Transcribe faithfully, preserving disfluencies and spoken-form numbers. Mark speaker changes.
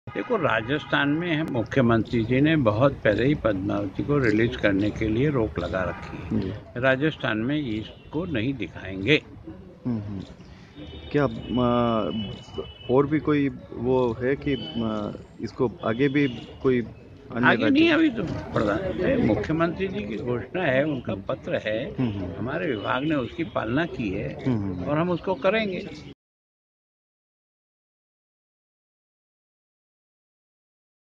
Speaker 1: देखो, राजस्थान में मुख्यमंत्री जी ने बहुत पहले ही पद्मावती को रिलीज करने के लिए रोक लगा रखी है। राजस्थान में इसको नहीं दिखाएंगे।
Speaker 2: क्या आ, और भी कोई वो है कि आ, इसको आगे भी कोई अन्य
Speaker 1: आगे नहीं, अभी तो प्रधान मुख्यमंत्री जी की घोषणा है, उनका पत्र है, हमारे विभाग ने उसकी पालना की है और हम उसको करेंगे।